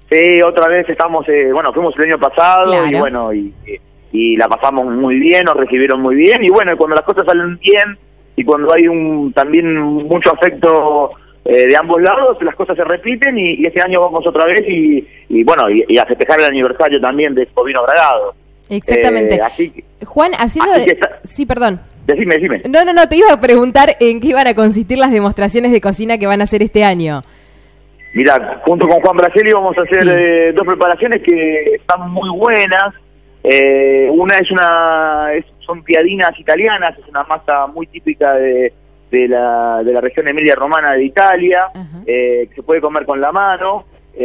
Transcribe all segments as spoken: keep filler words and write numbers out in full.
Sí, otra vez estamos, eh, bueno, fuimos el año pasado, claro. y bueno, y, y la pasamos muy bien, nos recibieron muy bien, y bueno, cuando las cosas salen bien, y cuando hay un también mucho afecto eh, de ambos lados, las cosas se repiten, y, y este año vamos otra vez, y, y bueno, y, y a festejar el aniversario también de Expovino Bragado. Exactamente. Eh, así que, Juan, haciendo así de... que está... Sí, perdón. Decime, decime. No, no, no, te iba a preguntar en qué iban a consistir las demostraciones de cocina que van a hacer este año. Mira, junto con Juan Braceli vamos a hacer sí. eh, dos preparaciones que están muy buenas. Eh, una es una, es, son piadinas italianas, es una masa muy típica de, de la de la región Emilia Romana de Italia, uh-huh. eh, que se puede comer con la mano.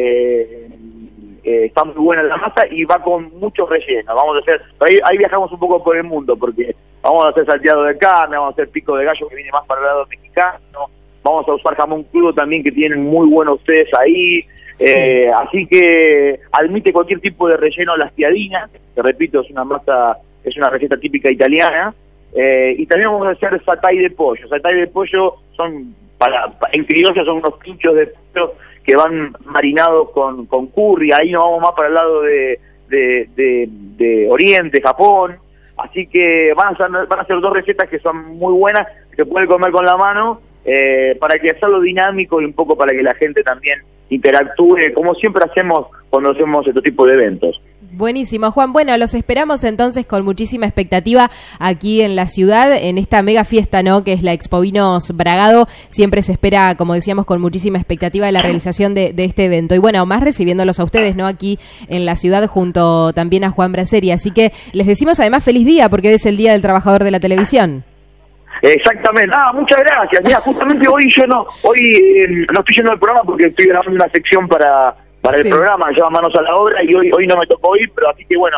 Eh, eh, está muy buena la masa y va con muchos rellenos. Vamos a hacer, ahí, ahí viajamos un poco por el mundo porque vamos a hacer salteado de carne, vamos a hacer pico de gallo que viene más para el lado mexicano. Vamos a usar jamón crudo también, que tienen muy buenos ustedes ahí. Sí. Eh, así que admite cualquier tipo de relleno las piadinas, que repito, es una masa, es una receta típica italiana. Eh, y también vamos a hacer satay de pollo. Satay de pollo son, para, para en criolla son unos pinchos de pollo que van marinados con, con curry. Ahí nos vamos más para el lado de, de, de, de Oriente, Japón. Así que van a, ser, van a ser dos recetas que son muy buenas, que se puede comer con la mano. Eh, para que hacerlo dinámico y un poco para que la gente también interactúe, como siempre hacemos cuando hacemos este tipo de eventos. Buenísimo, Juan. Bueno, los esperamos entonces con muchísima expectativa aquí en la ciudad, en esta mega fiesta, ¿no?, que es la Expovinos Bragado. Siempre se espera, como decíamos, con muchísima expectativa de la realización de, de este evento. Y bueno, más recibiéndolos a ustedes, ¿no?, aquí en la ciudad, junto también a Juan Braceli. Así que les decimos además feliz día, porque hoy es el Día del Trabajador de la Televisión. Exactamente. Ah, muchas gracias. Mira, justamente hoy yo no, hoy eh, no estoy yendo al programa porque estoy grabando una sección para para sí. el programa, se llama Manos a la Obra, y hoy hoy no me tocó ir, pero así que bueno,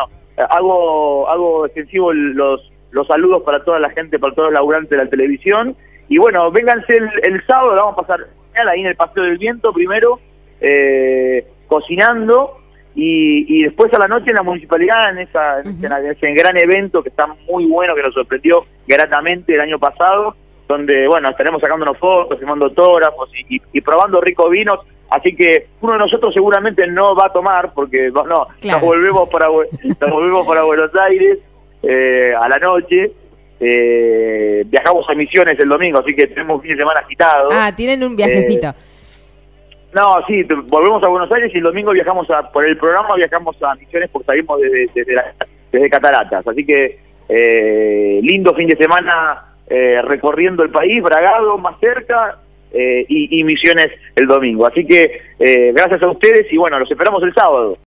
hago hago extensivo los los saludos para toda la gente, para todos los laburantes de la televisión. Y bueno, vénganse el, el sábado, la vamos a pasar ahí en el Paseo del Viento primero, eh, cocinando. Y, y después a la noche en la municipalidad, en, esa, uh-huh. en ese gran evento que está muy bueno, que nos sorprendió gratamente el año pasado, donde, bueno, estaremos sacándonos fotos, firmando autógrafos y, y, y probando ricos vinos. Así que uno de nosotros seguramente no va a tomar, porque no, claro. nos volvemos para nos volvemos para Buenos Aires eh, a la noche. Eh, viajamos a Misiones el domingo, así que tenemos un fin de semana agitado. Ah, tienen un viajecito. Eh, No, sí, volvemos a Buenos Aires y el domingo viajamos a, por el programa viajamos a Misiones porque salimos desde, desde, la, desde Cataratas. Así que eh, lindo fin de semana eh, recorriendo el país, Bragado más cerca eh, y, y Misiones el domingo. Así que eh, gracias a ustedes y bueno, los esperamos el sábado.